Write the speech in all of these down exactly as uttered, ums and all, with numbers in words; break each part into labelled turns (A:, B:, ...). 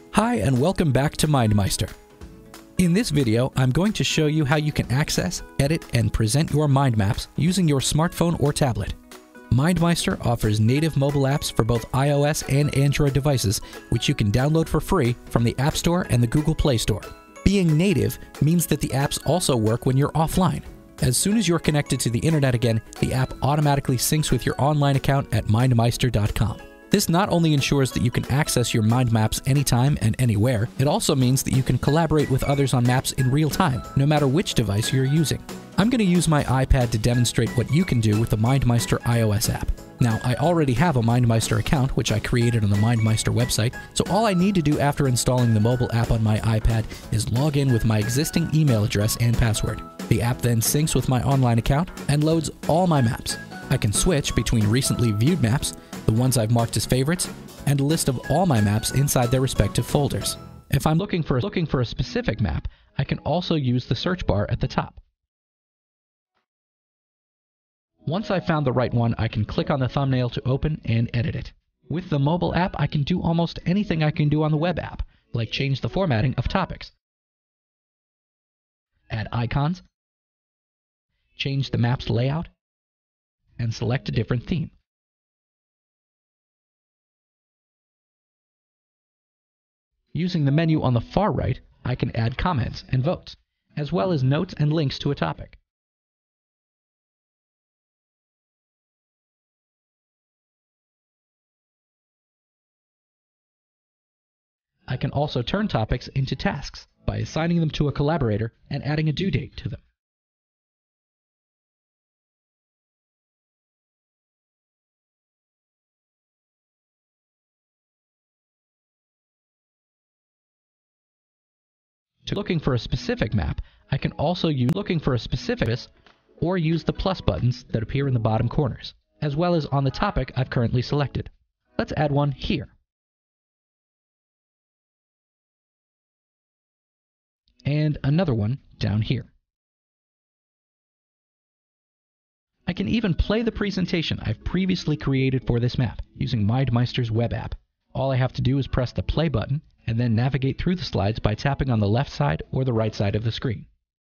A: Hi and welcome back to MindMeister. In this video, I'm going to show you how you can access, edit, and present your mind maps using your smartphone or tablet. MindMeister offers native mobile apps for both iOS and Android devices, which you can download for free from the App Store and the Google Play Store. Being native means that the apps also work when you're offline. As soon as you're connected to the internet again, the app automatically syncs with your online account at mind meister dot com. This not only ensures that you can access your mind maps anytime and anywhere, it also means that you can collaborate with others on maps in real time, no matter which device you're using. I'm going to use my iPad to demonstrate what you can do with the MindMeister iOS app. Now, I already have a MindMeister account, which I created on the MindMeister website, so all I need to do after installing the mobile app on my iPad is log in with my existing email address and password. The app then syncs with my online account and loads all my maps. I can switch between recently viewed maps, the ones I've marked as favorites, and a list of all my maps inside their respective folders. If I'm looking for, looking for a specific map, I can also use the search bar at the top. Once I've found the right one, I can click on the thumbnail to open and edit it. With the mobile app, I can do almost anything I can do on the web app, like change the formatting of topics, add icons, change the map's layout, and select a different theme. Using the menu on the far right, I can add comments and votes, as well as notes and links to a topic. I can also turn topics into tasks by assigning them to a collaborator and adding a due date to them. To looking for a specific map, I can also use looking for a specific or use the plus buttons that appear in the bottom corners, as well as on the topic I've currently selected. Let's add one here. And another one down here. I can even play the presentation I've previously created for this map using MindMeister's web app. All I have to do is press the play button and then navigate through the slides by tapping on the left side or the right side of the screen.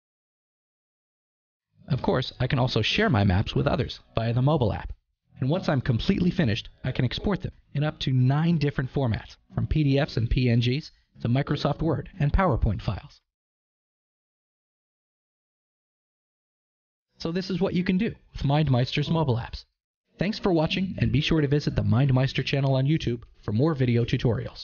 A: Of course, I can also share my maps with others via the mobile app. And once I'm completely finished, I can export them in up to nine different formats, from P D Fs and P N Gs to Microsoft Word and PowerPoint files. So this is what you can do with MindMeister's mobile apps. Thanks for watching, and be sure to visit the MindMeister channel on YouTube for more video tutorials.